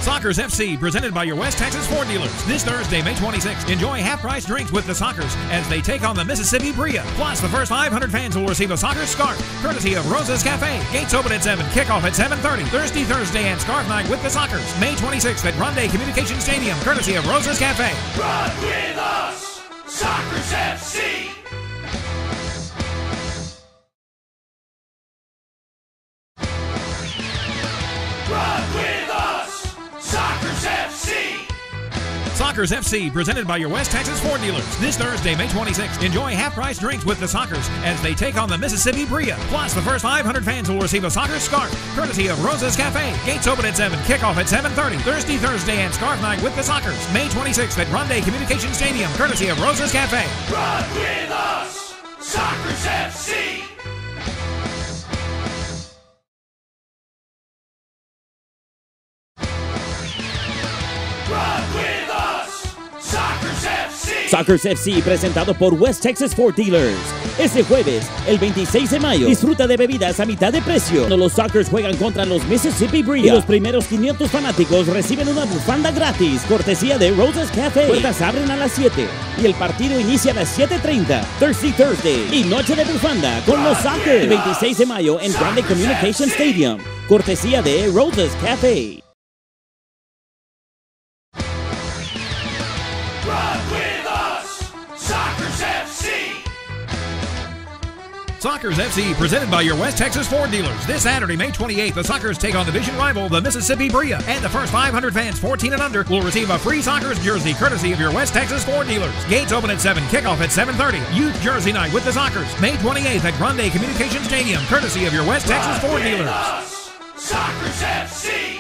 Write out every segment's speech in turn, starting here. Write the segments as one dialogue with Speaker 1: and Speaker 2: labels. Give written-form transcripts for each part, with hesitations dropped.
Speaker 1: Sockers FC, presented by your West Texas Ford dealers. This Thursday, May 26th, enjoy half-price drinks with the Sockers as they take on the Mississippi Bria. Plus, the first 500 fans will receive a Sockers scarf, courtesy of Rosa's Cafe. Gates open at 7, kickoff at 7:30. Thursday, and scarf night with the Sockers. May 26th at Grande Communication Stadium, courtesy of Rosa's Cafe.
Speaker 2: Run with us, Sockers FC! Run with us, Sockers FC!
Speaker 1: Sockers FC, presented by your West Texas Ford dealers. This Thursday, May 26th, enjoy half-price drinks with the Sockers as they take on the Mississippi Bria. Plus, the first 500 fans will receive a Sockers scarf, courtesy of Rosa's Cafe. Gates open at 7, kickoff at 7:30. Thursday, and scarf night with the Sockers. May 26th at Grande Communication Stadium, courtesy of Rosa's Cafe.
Speaker 2: Run with us, Sockers FC! Run with us, Sockers FC!
Speaker 3: Sockers FC, presentado por West Texas Ford Dealers. Este jueves, el 26 de mayo, disfruta de bebidas a mitad de precio cuando los Sockers juegan contra los Mississippi Bria. Y los primeros 500 fanáticos reciben una bufanda gratis, cortesía de Rosa's Cafe. Puertas abren a las 7 y el partido inicia a las 7:30. Thursday y noche de bufanda con los Sockers. El 26 de mayo en Grande Communication Stadium, cortesía de Rosa's Cafe.
Speaker 2: Run with us, Sockers FC!
Speaker 1: Sockers FC, presented by your West Texas Ford dealers. This Saturday, May 28th, the Sockers take on division rival, the Mississippi Bria. And the first 500 fans 14 and under will receive a free Sockers jersey, courtesy of your West Texas Ford dealers. Gates open at 7, kickoff at 7:30. Youth Jersey Night with the Sockers, May 28th at Grande Communication Stadium, courtesy of your West Texas Ford dealers.
Speaker 2: Us, Sockers FC!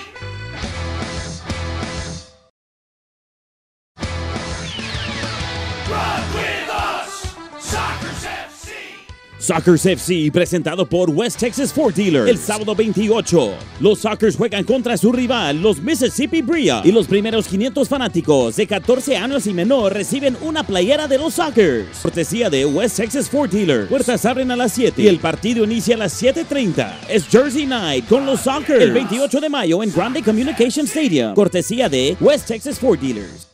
Speaker 2: Run with us, Sockers FC!
Speaker 3: Sockers FC, presentado por West Texas Ford Dealers. El sábado 28, los Sockers juegan contra su rival, los Mississippi Bria. Y los primeros 500 fanáticos de 14 años y menor reciben una playera de los Sockers, cortesía de West Texas Ford Dealers. Puertas abren a las 7 y el partido inicia a las 7:30. Es Jersey Night con los Sockers. El 28 de mayo en Grande Communication Stadium, cortesía de West Texas Ford Dealers.